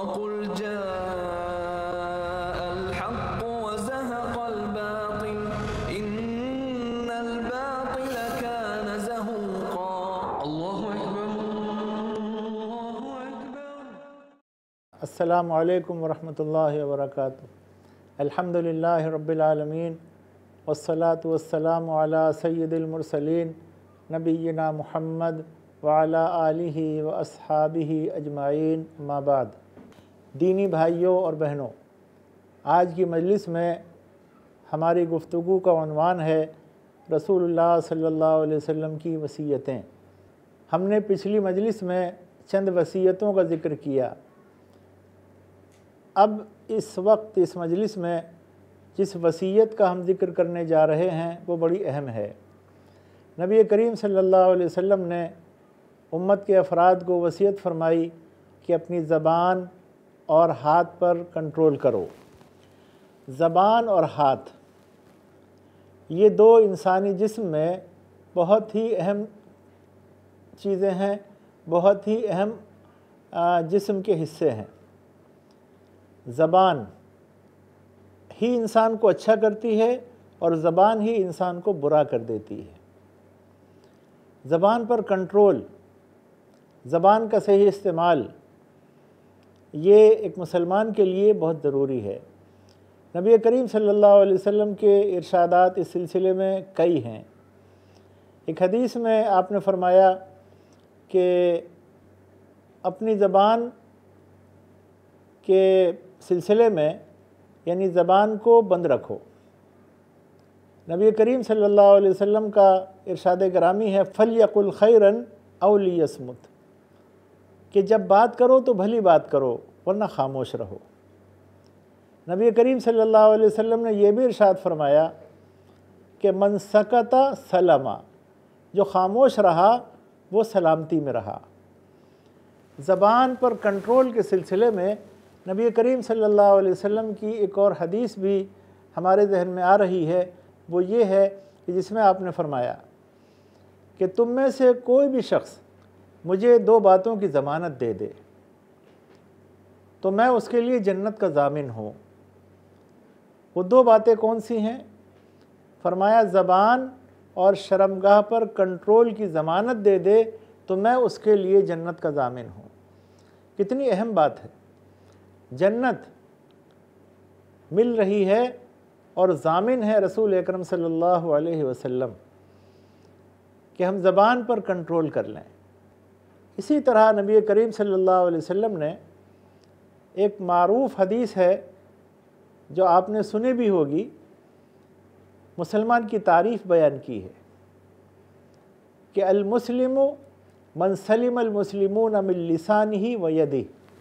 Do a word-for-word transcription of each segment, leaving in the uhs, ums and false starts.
वक़ुल जाअल हक़्क़ु वज़हक़ल बातिल इन्नल बातिल कान ज़हूक़ा। अल्लाहु अकबर, अल्लाहु अकबर। अस्सलामु अलैकुम वरहमतुल्लाहि वबरकातुहू। अल्हम्दुलिल्लाहि रब्बिल आलमीन वस्सलातु वस्सलामु अला सय्यिदिल मुरसलीन नबिय्यिना मुहम्मद व अला आलिहि व अस्हाबिहि अजमाइन, अम्मा बाद। दीनी भाइयों और बहनों, आज की मजलिस में हमारी गुफ्तगू का उन्वान है रसूलुल्लाह सल्लल्लाहु अलैहि वसल्लम की वसीयतें। हमने पिछली मजलिस में चंद वसीयतों का ज़िक्र किया। अब इस वक्त इस मजलिस में जिस वसीयत का हम ज़िक्र करने जा रहे हैं वो बड़ी अहम है। नबी करीम सल्लल्लाहु अलैहि वसल्लम ने उम्मत के अफराद को वसीयत फरमाई कि अपनी ज़बान और हाथ पर कंट्रोल करो। ज़बान और हाथ ये दो इंसानी जिस्म में बहुत ही अहम चीज़ें हैं, बहुत ही अहम जिस्म के हिस्से हैं। ज़बान ही इंसान को अच्छा करती है और ज़बान ही इंसान को बुरा कर देती है। ज़बान पर कंट्रोल, ज़बान का सही इस्तेमाल, ये एक मुसलमान के लिए बहुत ज़रूरी है। नबी करीम सल्लल्लाहु अलैहि वसल्लम के इरशादात इस सिलसिले में कई हैं। एक हदीस में आपने फरमाया कि अपनी ज़बान के सिलसिले में यानी ज़बान को बंद रखो। नबी करीम सल्लल्लाहु अलैहि वसल्लम का इरशाद गिरामी है, फ़ल्यक़ुल खैरन औ लियस्मुत, कि जब बात करो तो भली बात करो वरना खामोश रहो। नबी करीम सल्लल्लाहु अलैहि वसल्लम ने यह भी इरशाद फरमाया कि मन सकता सलमा, जो खामोश रहा वो सलामती में रहा। ज़बान पर कंट्रोल के सिलसिले में नबी करीम सल्लल्लाहु अलैहि वसल्लम की एक और हदीस भी हमारे जहन में आ रही है। वो ये है कि जिसमें आपने फरमाया कि तुम में से कोई भी शख्स मुझे दो बातों की ज़मानत दे दे तो मैं उसके लिए जन्नत का ज़ामिन हूँ। वो दो बातें कौन सी हैं? फरमाया, ज़बान और शर्मगाह पर कंट्रोल की ज़मानत दे दे तो मैं उसके लिए जन्नत का ज़ामिन हूँ। कितनी अहम बात है। जन्नत मिल रही है और ज़ामिन है रसूल अकरम सल्लल्लाहु अलैहि वसल्लम कि हम ज़बान पर कंट्रोल कर लें। इसी तरह नबी करीम सल्लल्लाहु अलैहि वसल्लम ने एक मारूफ़ हदीस है जो आपने सुनी भी होगी, मुसलमान की तारीफ़ बयान की है कि अल मुस्लिमु मन सलिम अल मुस्लिमून मिन लिसानिही व यदिही,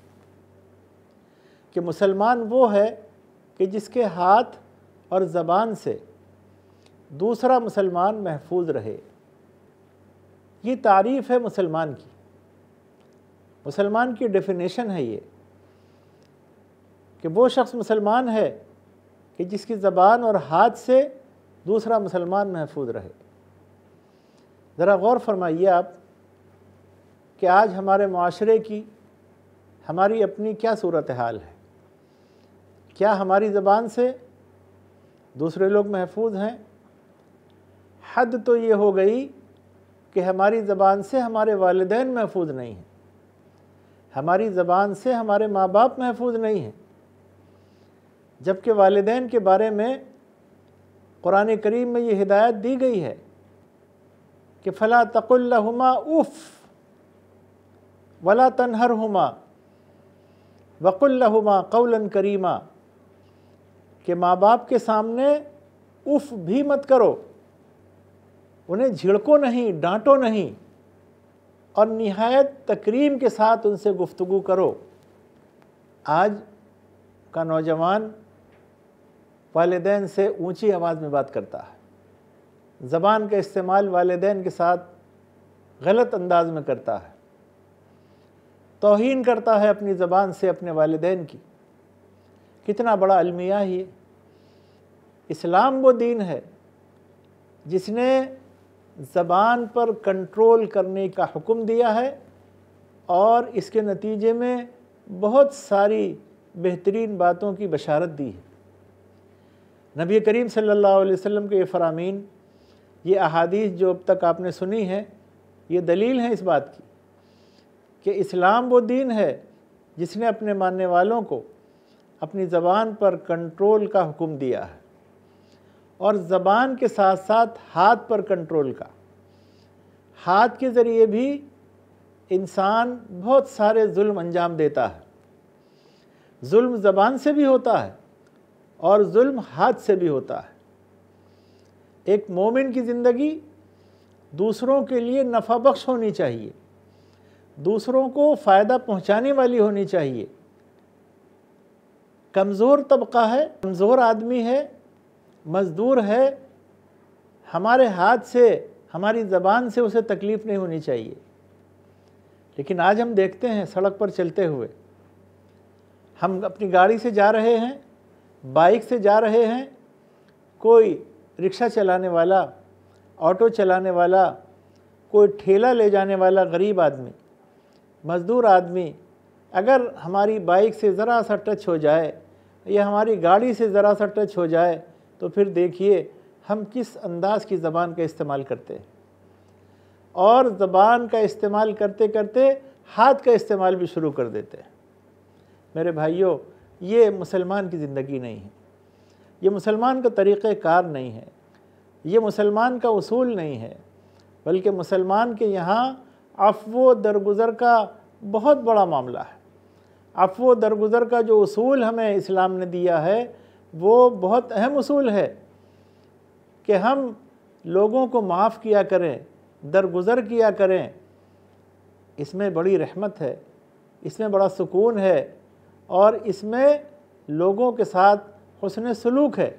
कि मुसलमान वो है कि जिसके हाथ और ज़बान से दूसरा मुसलमान महफूज रहे। ये तारीफ़ है मुसलमान की, मुसलमान की डेफिनेशन है ये कि वो शख्स मुसलमान है कि जिसकी ज़बान और हाथ से दूसरा मुसलमान महफूज रहे। ज़रा गौर फरमाइए आप कि आज हमारे माशरे की, हमारी अपनी क्या सूरत हाल है। क्या हमारी ज़बान से दूसरे लोग महफूज हैं? हद तो ये हो गई कि हमारी ज़बान से हमारे वालिदैन महफूज नहीं हैं, हमारी ज़बान से हमारे माँ बाप महफूज नहीं हैं, जबकि वालिदैन के बारे में कुरान करीम में ये हिदायत दी गई है कि फ़ला तक़ुल लहुमा उफ़ वला तनहरहुमा वक़ुल लहुमा क़ौलन करीमा, कि माँ बाप के सामने उफ़ भी मत करो, उन्हें झिड़को नहीं, डांटो नहीं, और निहायत तकरीम के साथ उनसे गुफ्तगू करो। आज का नौजवान वालिदैन से ऊंची आवाज़ में बात करता है, ज़बान का इस्तेमाल वालिदैन के साथ गलत अंदाज में करता है, तौहीन करता है अपनी ज़बान से अपने वालिदैन की। कितना बड़ा अलमिया है ये। इस्लाम वो दीन है जिसने ज़बान पर कंट्रोल करने का हुक्म दिया है और इसके नतीजे में बहुत सारी बेहतरीन बातों की बशारत दी है। नबी करीम सल्लल्लाहु अलैहि वसल्लम के ये फ़रामीन, ये अहादीस जो अब तक आपने सुनी है, ये दलील है इस बात की कि इस्लाम वो दीन है जिसने अपने मानने वालों को अपनी ज़बान पर कंट्रोल का हुक्म दिया है, और ज़बान के साथ साथ हाथ पर कंट्रोल का। हाथ के ज़रिए भी इंसान बहुत सारे जुल्म अंजाम देता है। जुल्म ज़बान से भी होता है और जुल्म हाथ से भी होता है। एक मोमिन की ज़िंदगी दूसरों के लिए नफ़ा बख्श होनी चाहिए, दूसरों को फ़ायदा पहुंचाने वाली होनी चाहिए। कमज़ोर तबका है, कमज़ोर आदमी है, मज़दूर है, हमारे हाथ से, हमारी ज़बान से उसे तकलीफ़ नहीं होनी चाहिए। लेकिन आज हम देखते हैं सड़क पर चलते हुए, हम अपनी गाड़ी से जा रहे हैं, बाइक से जा रहे हैं, कोई रिक्शा चलाने वाला, ऑटो चलाने वाला, कोई ठेला ले जाने वाला गरीब आदमी, मज़दूर आदमी, अगर हमारी बाइक से ज़रा सा टच हो जाए या हमारी गाड़ी से ज़रा सा टच हो जाए तो फिर देखिए हम किस अंदाज़ की ज़बान का इस्तेमाल करते हैं। और ज़बान का इस्तेमाल करते करते हाथ का इस्तेमाल भी शुरू कर देते हैं। मेरे भाइयों, ये मुसलमान की ज़िंदगी नहीं है, ये मुसलमान का तरीक़ेकार नहीं है, ये मुसलमान का उसूल नहीं है, बल्कि मुसलमान के यहाँ अफ़्व दरगुज़र का बहुत बड़ा मामला है। अफ़्व दरगुज़र का जो उसूल हमें इस्लाम ने दिया है वो बहुत अहम उसूल है कि हम लोगों को माफ़ किया करें, दरगुज़र किया करें। इसमें बड़ी रहमत है, इसमें बड़ा सुकून है और इसमें लोगों के साथ हुस्न सलूक है।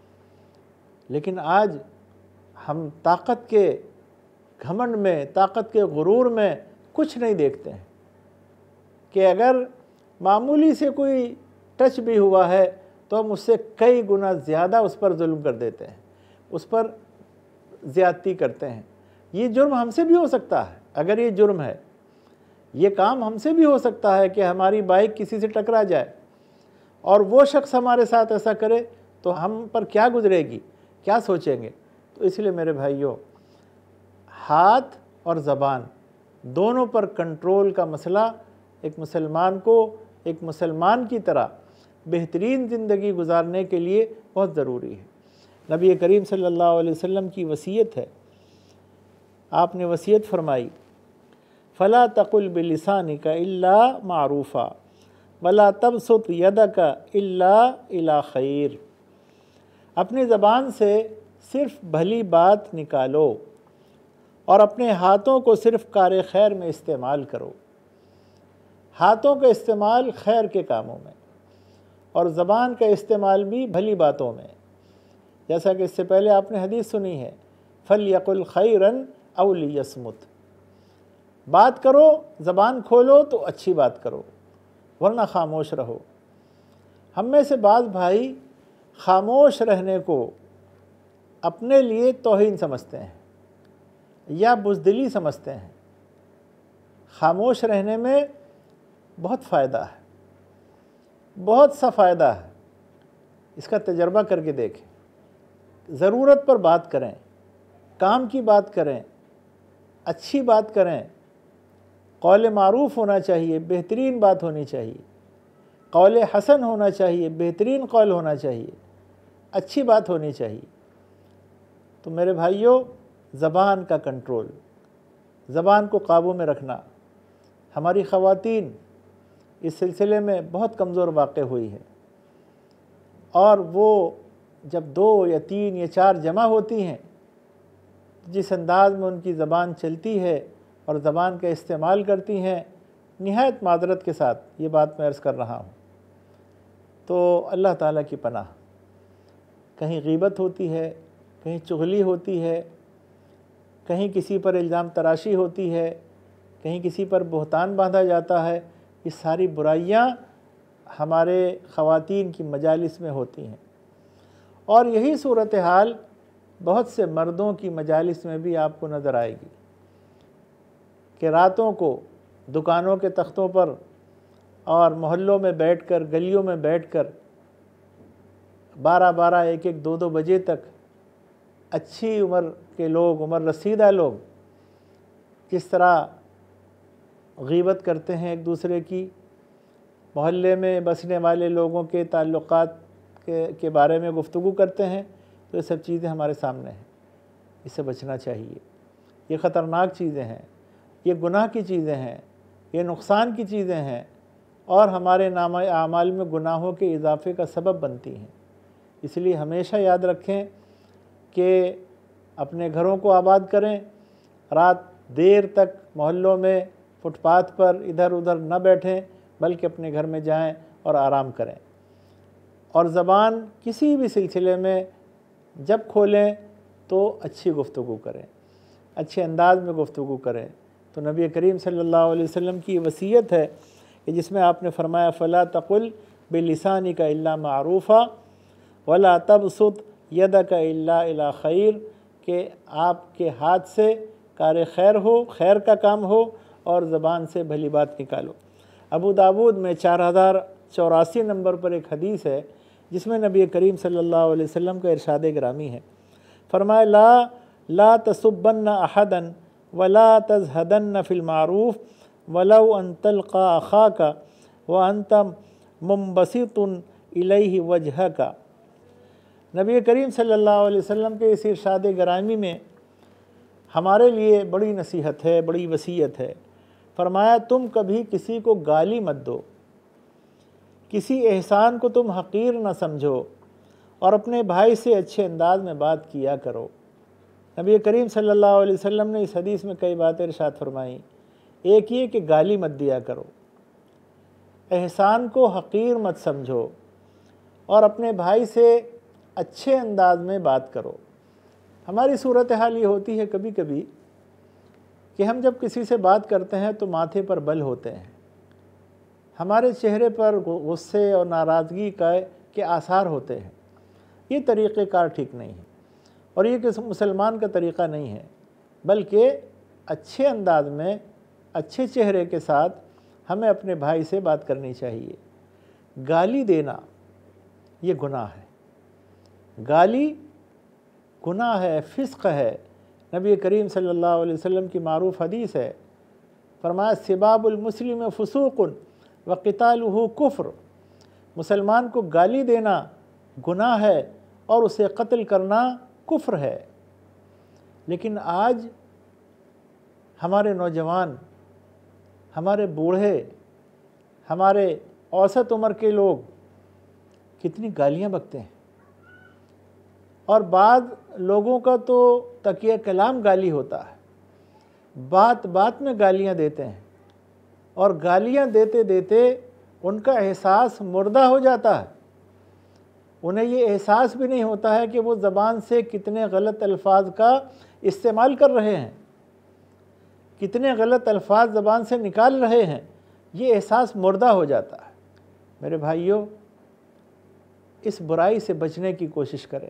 लेकिन आज हम ताकत के घमंड में, ताकत के गुरूर में कुछ नहीं देखते हैं कि अगर मामूली से कोई टच भी हुआ है तो हम उससे कई गुना ज़्यादा उस पर जुल्म कर देते हैं, उस पर ज़्यादती करते हैं। ये जुर्म हमसे भी हो सकता है। अगर ये जुर्म है, ये काम हमसे भी हो सकता है कि हमारी बाइक किसी से टकरा जाए और वो शख्स हमारे साथ ऐसा करे तो हम पर क्या गुजरेगी, क्या सोचेंगे। तो इसलिए मेरे भाइयों, हाथ और ज़बान दोनों पर कंट्रोल का मसला एक मुसलमान को एक मुसलमान की तरह बेहतरीन ज़िंदगी गुजारने के लिए बहुत ज़रूरी है। नबी करीम सल्लल्लाहु अलैहि वसल्लम की वसीयत है, आपने वसीयत फरमाई, फ़ला तक़ुल बिलिसानिका इल्ला मारूफ़ा वला तबसुत यदका इल्ला इला खैर। अपनी ज़बान से सिर्फ़ भली बात निकालो और अपने हाथों को सिर्फ़ कार खैर में इस्तेमाल करो। हाथों का इस्तेमाल खैर के कामों में और ज़बान का इस्तेमाल भी भली बातों में। जैसा कि इससे पहले आपने हदीस सुनी है, फ़लयकुल खैरन औ लियस्मुत। बात करो, ज़बान खोलो तो अच्छी बात करो, वरना खामोश रहो। हम में से बाज़ भाई खामोश रहने को अपने लिए तौहीन समझते हैं या बुज़दिली समझते हैं। खामोश रहने में बहुत फ़ायदा है, बहुत सा फ़ायदा है। इसका तजर्बा करके देखें। ज़रूरत पर बात करें, काम की बात करें, अच्छी बात करें, कौल मारूफ़ होना चाहिए, बेहतरीन बात होनी चाहिए, कौल हसन होना चाहिए, बेहतरीन कौल होना चाहिए, अच्छी बात होनी चाहिए। तो मेरे भाइयों, ज़बान का कंट्रोल, ज़बान को काबू में रखना। हमारी ख़वातीन इस सिलसिले में बहुत कमज़ोर वाक़ हुई है और वो जब दो या तीन या चार जमा होती हैं, जिस अंदाज़ में उनकी ज़बान चलती है और ज़बान का इस्तेमाल करती हैं, निहायत मादरत के साथ ये बात मैं अर्ज़ कर रहा हूँ, तो अल्लाह ताला की पनाह। कहीं ग़ीबत होती है, कहीं चुगली होती है, कहीं किसी पर इल्ज़ाम तराशी होती है, कहीं किसी पर बुहतान बांधा जाता है। ये सारी बुराइयाँ हमारे ख़वातीन की मजालिस में होती हैं और यही सूरत हाल बहुत से मर्दों की मजालिस में भी आपको नज़र आएगी कि रातों को दुकानों के तख्तों पर और मोहल्लों में बैठकर, गलियों में बैठकर बारह बारह एक एक दो दो बजे तक अच्छी उम्र के लोग, उम्र रसीदा लोग किस तरह गीबत करते हैं एक दूसरे की, मोहल्ले में बसने वाले लोगों के ताल्लुकात के, के बारे में गुफ्तगू करते हैं, तो ये सब चीज़ें हमारे सामने हैं। इससे बचना चाहिए। ये ख़तरनाक चीज़ें हैं, ये गुनाह की चीज़ें हैं, ये नुकसान की चीज़ें हैं और हमारे नाम आमाल में गुनाहों के इजाफ़े का सबब बनती हैं। इसलिए हमेशा याद रखें कि अपने घरों को आबाद करें, रात देर तक मोहल्लों में फुटपाथ पर इधर उधर न बैठें, बल्कि अपने घर में जाएं और आराम करें। और ज़बान किसी भी सिलसिले में जब खोलें तो अच्छी गुफ्तगू करें, अच्छे अंदाज में गुफ्तगू करें। तो नबी करीम सल्लल्लाहु अलैहि वसल्लम की वसीयत है कि जिसमें आपने फरमाया फ़ला तक़ुल बिलिसानिका इल्ला मारूफ़ा वला तबसुत यदका इल्ला इला खैर, कि आपके हाथ से कार खैर हो, खैर का काम हो, और ज़बान से भली बात निकालो। अबू दाऊद में चार हज़ार चौरासी नंबर पर एक हदीस है जिसमें नबी करीम सल्लल्लाहु अलैहि वसल्लम का इरशाद ग्रामी है। फरमाया ला ला तसुब्बन्न अहदन वला तज़हदन्न फ़िल मारूफ़ वलौ अन तल्क़ा अख़ाका व अंत मुंबसितुन इलैहि वजहका। नबी करीम सल्लल्लाहु अलैहि वसल्लम के इस इरशाद ग्रामी में हमारे लिए बड़ी नसीहत है, बड़ी वसीयत है। फरमाया तुम कभी किसी को गाली मत दो, किसी एहसान को तुम हकीर न समझो, और अपने भाई से अच्छे अंदाज में बात किया करो। नबी करीम सल्लल्लाहु अलैहि वसल्लम ने इस हदीस में कई बातें इरशाद फरमाई। एक ये कि गाली मत दिया करो, एहसान को हकीर मत समझो, और अपने भाई से अच्छे अंदाज में बात करो। हमारी सूरत हाल ये होती है कभी कभी कि हम जब किसी से बात करते हैं तो माथे पर बल होते हैं, हमारे चेहरे पर गुस्से और नाराज़गी का के आसार होते हैं। ये तरीक़ेकार ठीक नहीं है और ये किसी मुसलमान का तरीक़ा नहीं है, बल्कि अच्छे अंदाज में, अच्छे चेहरे के साथ हमें अपने भाई से बात करनी चाहिए। गाली देना ये गुनाह है, गाली गुनाह है, फ़िस्क़ है। नबी करीम सल्लल्लाहु अलैहि वसल्लम की मारूफ़ हदीस है, फरमाया सिबाबुल मुस्लिम फ़ुसूक़ुन व क़ितालुहु कुफ़्र। मुसलमान को गाली देना गुनाह है और उसे कत्ल करना कुफ्र है। लेकिन आज हमारे नौजवान, हमारे बूढ़े, हमारे औसत उम्र के लोग कितनी गालियाँ बकते हैं, और बाद लोगों का तो तकिया कलाम गाली होता है, बात बात में गालियाँ देते हैं, और गालियाँ देते देते उनका एहसास मुर्दा हो जाता है। उन्हें ये एहसास भी नहीं होता है कि वो ज़बान से कितने गलत अल्फाज का इस्तेमाल कर रहे हैं, कितने गलत अल्फाज ज़बान से निकाल रहे हैं। ये एहसास मुर्दा हो जाता है। मेरे भाइयों, इस बुराई से बचने की कोशिश करें।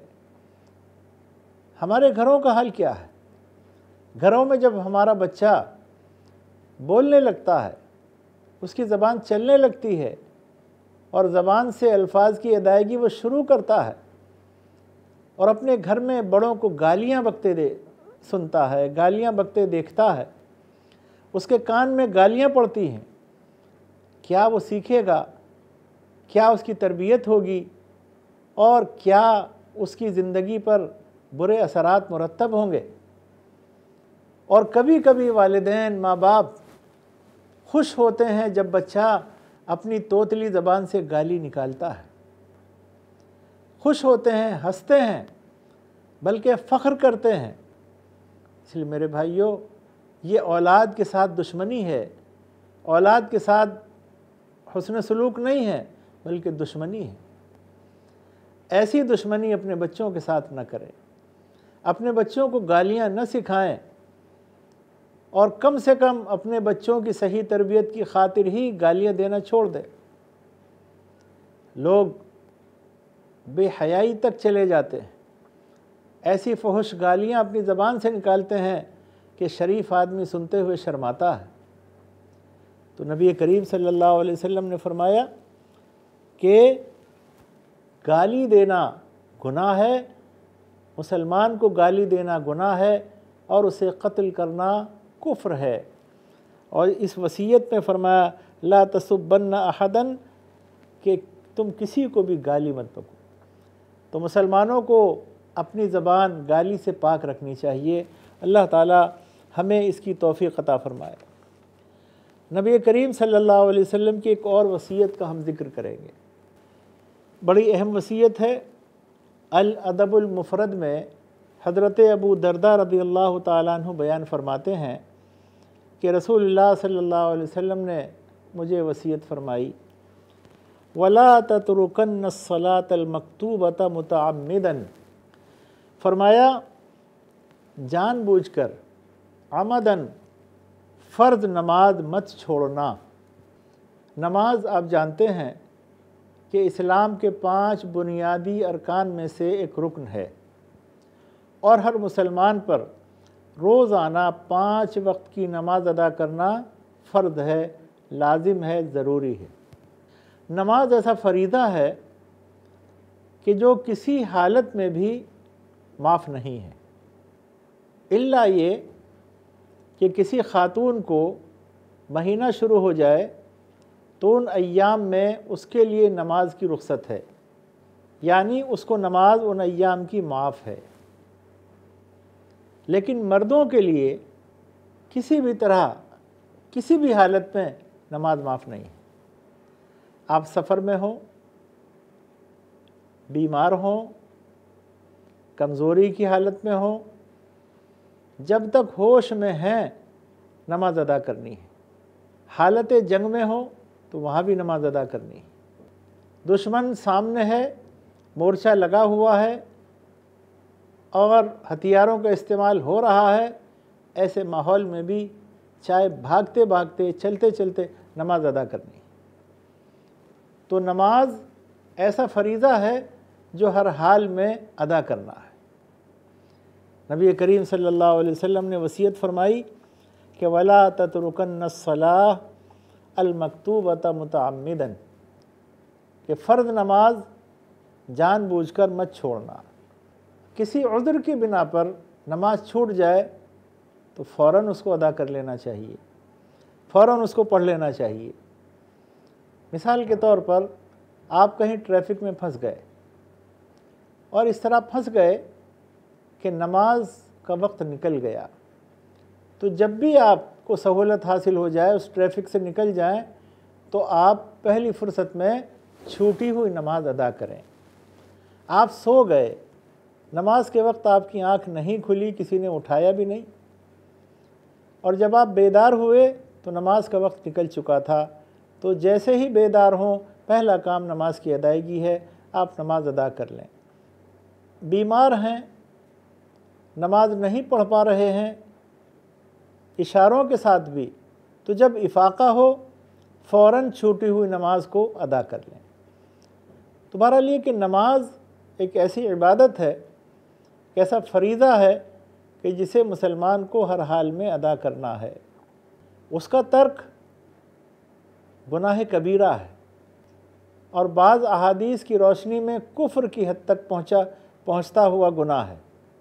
हमारे घरों का हाल क्या है? घरों में जब हमारा बच्चा बोलने लगता है, उसकी ज़बान चलने लगती है और ज़बान से अल्फाज की अदायगी वो शुरू करता है, और अपने घर में बड़ों को गालियाँ बकते दे सुनता है, गालियाँ बकते देखता है, उसके कान में गालियाँ पड़ती हैं, क्या वो सीखेगा? क्या उसकी तरबियत होगी? और क्या उसकी ज़िंदगी पर बुरे असरात मुरतब होंगे? और कभी कभी वालिदैन, माँ बाप खुश होते हैं जब बच्चा अपनी तोतली ज़बान से गाली निकालता है, खुश होते हैं, हंसते हैं, बल्कि फ़ख्र करते हैं। इसलिए मेरे भाइयों, ये औलाद के साथ दुश्मनी है, औलाद के साथ हुस्न सलूक नहीं है, बल्कि दुश्मनी है। ऐसी दुश्मनी अपने बच्चों के साथ न करें, अपने बच्चों को गालियाँ न सिखाएं, और कम से कम अपने बच्चों की सही तरबियत की खातिर ही गालियाँ देना छोड़ दें। लोग बेहयाई तक चले जाते हैं, ऐसी फहुश गालियाँ अपनी ज़बान से निकालते हैं कि शरीफ आदमी सुनते हुए शर्माता है। तो नबी करीम सल्लल्लाहु अलैहि वसल्लम ने फरमाया कि गाली देना गुनाह है, मुसलमान को गाली देना गुनाह है और उसे कत्ल करना कुफ्र है। और इस वसीयत में फरमाया ला तसुब्बन्ना अहदन, कि तुम किसी को भी गाली मत बको। तो मुसलमानों को अपनी ज़बान गाली से पाक रखनी चाहिए। अल्लाह ताला हमें इसकी तौफ़ीक़ अता फ़रमाए। नबी करीम सल्लल्लाहु अलैहि वसल्लम की एक और वसीयत का हम ज़िक्र करेंगे, बड़ी अहम वसीयत है। अल अदबुल मुफ़रद में हज़रत अबू दरदा रज़ियल्लाहु ताला अन्हु बयान फरमाते हैं कि रसूलुल्लाह सल्लल्लाहु अलैहि वसल्लम ने मुझे वसीयत फरमाई, वला ततरुकन्न सलातल मक्तूबता मुतअम्मिदन, फरमाया जानबूझकर आमदन फ़र्ज़ नमाज मत छोड़ना। नमाज आप जानते हैं कि इस्लाम के पांच बुनियादी अरकान में से एक रुकन है और हर मुसलमान पर रोज़ाना पाँच वक्त की नमाज अदा करना फ़र्ज़ है, लाजिम है, ज़रूरी है। नमाज ऐसा फ़रीज़ा है कि जो किसी हालत में भी माफ़ नहीं है, इल्ला ये कि किसी ख़ातून को महीना शुरू हो जाए तो उन अय्याम में उसके लिए नमाज की रुख्सत है, यानी उसको नमाज उन अय्याम की माफ़ है। लेकिन मर्दों के लिए किसी भी तरह किसी भी हालत में नमाज माफ़ नहीं है। आप सफ़र में हो, बीमार हो, कमज़ोरी की हालत में हो, जब तक होश में हैं नमाज अदा करनी है। हालत जंग में हो तो वहाँ भी नमाज अदा करनी है। दुश्मन सामने है, मोर्चा लगा हुआ है और हथियारों का इस्तेमाल हो रहा है, ऐसे माहौल में भी चाहे भागते भागते चलते चलते नमाज अदा करनी है। तो नमाज ऐसा फरीज़ा है जो हर हाल में अदा करना है। नबी करीम सल्लल्लाहु अलैहि वसल्लम ने वसीयत फरमाई कि वला ततरुकन्न सलाह अल मक्तूबता मुतअम्मिदन, कि फ़र्ज़ नमाज जानबूझकर मत छोड़ना। किसी उज़्र की बिना पर नमाज छूट जाए तो फ़ौरन उसको अदा कर लेना चाहिए, फ़ौरन उसको पढ़ लेना चाहिए। मिसाल के तौर पर आप कहीं ट्रैफिक में फंस गए और इस तरह फंस गए कि नमाज का वक्त निकल गया, तो जब भी आपको सहूलत हासिल हो जाए, उस ट्रैफिक से निकल जाएं, तो आप पहली फ़ुर्सत में छूटी हुई नमाज अदा करें। आप सो गए, नमाज के वक्त आपकी आंख नहीं खुली, किसी ने उठाया भी नहीं, और जब आप बेदार हुए तो नमाज का वक्त निकल चुका था। तो जैसे ही बेदार हों, पहला काम नमाज की अदायगी है, आप नमाज अदा कर लें। बीमार हैं, नमाज नहीं पढ़ पा रहे हैं इशारों के साथ भी, तो जब इफ़ाक़ा हो फ़ौरन छूटी हुई नमाज को अदा कर लें। तो बहरहाल ये कि नमाज एक ऐसी इबादत है, ऐसा फरीज़ा है कि जिसे मुसलमान को हर हाल में अदा करना है। उसका तर्क गुनाह कबीरा है और बाज़ अहादीस की रोशनी में कुफ्र की हद तक पहुँचा पहुँचता हुआ गुनाह है।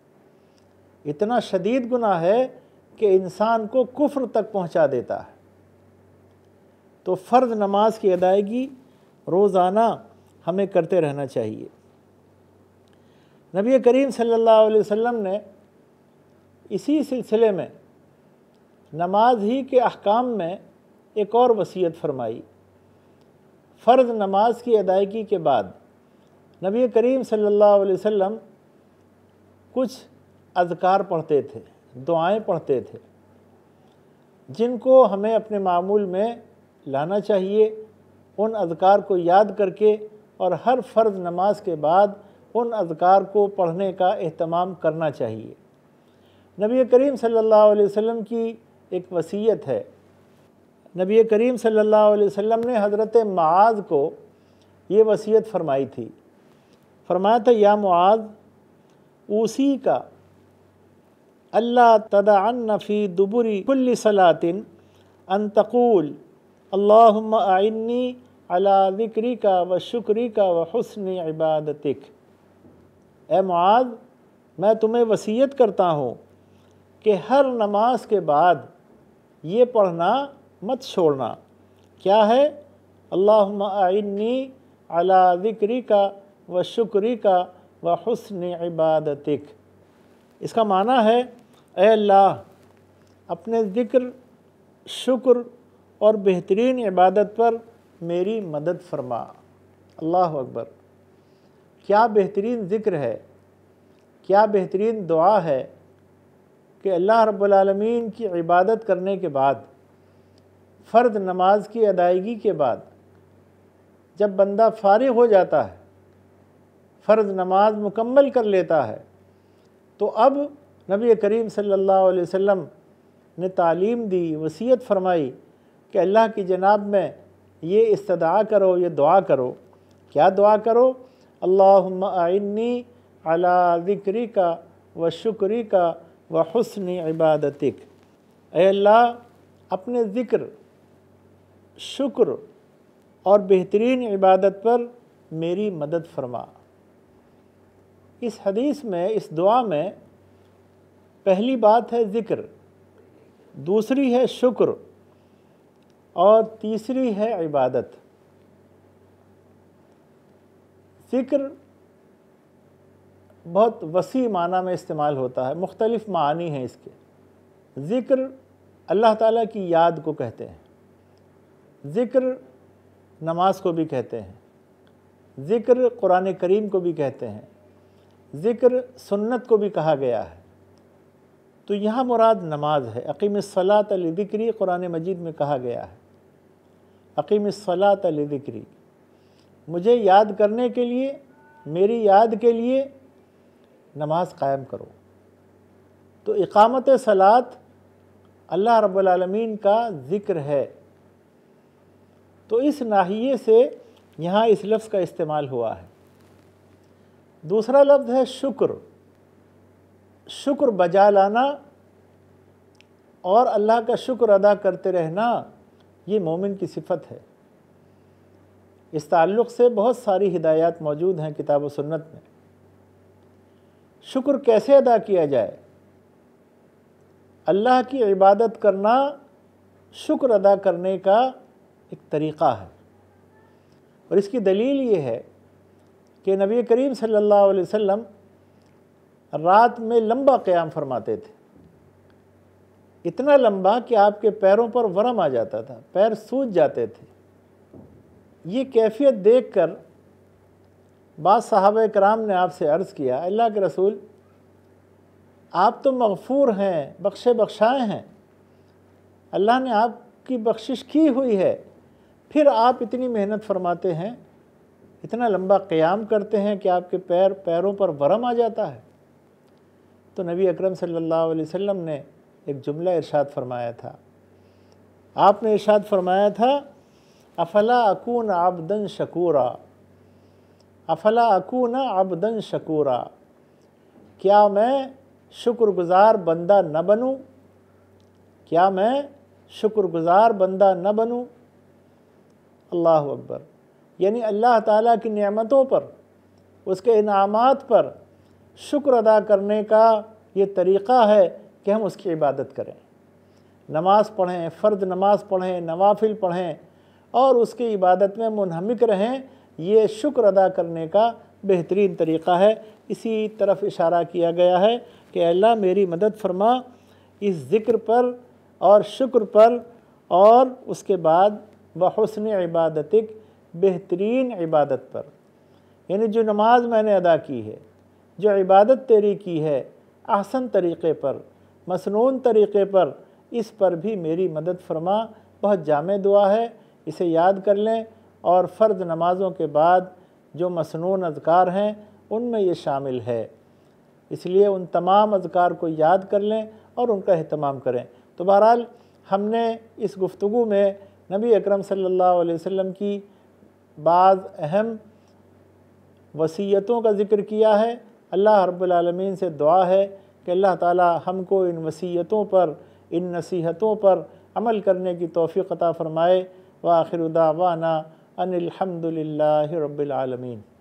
इतना शदीद गुनाह है कि इंसान को कुफ्र तक पहुँचा देता है। तो फ़र्ज़ नमाज की अदायगी रोज़ाना हमें करते रहना चाहिए। नबी करीम सल्लल्लाहु अलैहि वसल्लम ने इसी सिलसिले में नमाज ही के अहकाम में एक और वसीयत फरमाई। फ़र्ज़ नमाज की अदायगी के बाद नबी करीम सल्लल्लाहु अलैहि वसल्लम कुछ अज़कार पढ़ते थे, दुआएं पढ़ते थे, जिनको हमें अपने मामूल में लाना चाहिए। उन अज़कार को याद करके और हर फ़र्ज़ नमाज के बाद उन अज़कार को पढ़ने का एहतमाम करना चाहिए। नबी करीम सल्लल्लाहु अलैहि वसल्लम की एक वसीयत है। नबी करीम सल्लल्लाहु अलैहि वसल्लम ने हज़रत मुआज़ को ये वसीयत फरमाई थी। फरमाया था, या मुआज़ उसी का अल्लाह तदअन्न फ़ी दुबुरी कुल्ली सलातिन अन तक़ूल अल्लाहुम्मा आइन्नी अला ज़िक्रिका व शुक्रिका व हुस्नि इबादतिक। ए मुआज़, मैं तुम्हें वसीयत करता हूँ कि हर नमाज के बाद ये पढ़ना मत छोड़ना। क्या है? अल्लाहुम्मा आइन्नी अला ज़िक्रिका व शुक्रिका व हुस्नि इबादतिक। इसका माना है, ए अल्लाह, अपने ज़िक्र, शुक्र और बेहतरीन इबादत पर मेरी मदद फरमा। अल्लाह अकबर! क्या बेहतरीन ज़िक्र है, क्या बेहतरीन दुआ है कि अल्लाह रब्बुल आलमीन की इबादत करने के बाद, फ़र्द नमाज की अदायगी के बाद, जब बंदा फारिग हो जाता है, फ़र्द नमाज मुकम्मल कर लेता है, तो अब नबी करीम सल्लल्लाहु अलैहि वसल्लम ने तालीम दी, वसीयत फरमाई कि अल्लाह की जनाब में ये इस्तदा करो, ये दुआ करो। क्या दुआ करो? अल्लाहुम्मा आइन्नी अला ज़िक्रिका व शुक्रिका व हुस्नि इबादतिक। ऐ अल्लाह, अपने ज़िक्र, शुक्र और बेहतरीन इबादत पर मेरी मदद फरमा। इस हदीस में, इस दुआ में पहली बात है ज़िक्र, दूसरी है शुक्र और तीसरी है इबादत। ज़िक्र बहुत वसी माना में इस्तेमाल होता है, मुख्तलिफ़ मानी हैं इसके। ज़िक्र अल्लाह ताला की याद को कहते हैं, ज़िक्र नमाज को भी कहते हैं, ज़िक्र कुरान करीम को भी कहते हैं, ज़िक्र सुन्नत को भी कहा गया है। तो यहाँ मुराद नमाज है। अक़ीमिस्सलात लिज़िक्री कुरान मजीद में कहा गया है, अक़ीमिस्सलात लिज़िक्री, मुझे याद करने के लिए, मेरी याद के लिए नमाज कायम करो। तो इक़ामत सलात अल्लाह रब्बुल आलमीन का ज़िक्र है। तो इस नाहिये से यहाँ इस लफ्ज़ का इस्तेमाल हुआ है। दूसरा लफ्ज़ है शुक्र। शुक्र बजा लाना और अल्लाह का शुक्र अदा करते रहना, ये मोमिन की सिफ़त है। इस ताल्लुक़ से बहुत सारी हिदायत मौजूद हैं किताब व सुन्नत में। शुक्र कैसे अदा किया जाए? अल्लाह की इबादत करना शुक्र अदा करने का एक तरीक़ा है। और इसकी दलील ये है कि नबी करीम सल्लल्लाहु अलैहि वसल्लम रात में लंबा क़याम फरमाते थे, इतना लंबा कि आपके पैरों पर वरम आ जाता था, पैर सूज जाते थे। ये कैफियत देखकर बाद सहाबा कराम ने आपसे अर्ज़ किया, अल्लाह के रसूल, आप तो मग़फ़ूर हैं, बख्शे बख्शाए हैं, अल्लाह ने आपकी बख्शिश की हुई है, फिर आप इतनी मेहनत फरमाते हैं, इतना लंबा क़याम करते हैं कि आपके पैर पैरों पर वरम आ जाता है। तो नबी अकरम सल्लल्लाहु अलैहि वसल्लम ने एक जुमला इरशाद फरमाया था। आपने इरशाद फरमाया था, अफ़ला अकून अब्दन शकूरा, अफ़ला अकून अब्दन शकूरा, क्या मैं शुक्रगुज़ार बंदा न बनूँ, क्या मैं शुक्रगुज़ार बंदा न बनूँ। अल्लाहु अकबर! यानी अल्लाह ताला की नेमतों पर, उसके इनामात पर शुक्र अदा करने का ये तरीक़ा है कि हम उसकी इबादत करें, नमाज़ पढ़ें, फ़र्द नमाज़ पढ़ें, नवाफिल पढ़ें और उसकी इबादत में मुनहमिक रहें। ये शुक्र अदा करने का बेहतरीन तरीक़ा है। इसी तरफ इशारा किया गया है कि अल्लाह मेरी मदद फरमा इस ज़िक्र पर और शुक्र पर, और उसके बाद बहुस्न इबादतिक, बेहतरीन इबादत पर। यानी जो नमाज मैंने अदा की है, जो इबादत तेरी की है ahsan तरीक़े पर, मसनून तरीक़े पर, इस पर भी मेरी मदद फरमा। बहुत जामे दुआ है, इसे याद कर लें। और फ़र्द नमाज़ों के बाद जो मसनून अज़कार हैं उनमें ये शामिल है, इसलिए उन तमाम अज़कार को याद कर लें और उनका अहतमाम करें। तो बहरहाल हमने इस गुफ्तगू में नबी अकरम सल्लल्लाहु अलैहि वसल्लम की बाज़ अहम वसीयतों का ज़िक्र किया है। अल्लाह रब्बुल आलमीन से दुआ है कि अल्लाह ताला हमको इन वसीयतों पर, इन नसीहतों पर अमल करने की तौफ़ीक़ अता फ़रमाए। व आखिरु दावाना अनिल हम्दुलिल्लाहि रब्बिल आलमीन।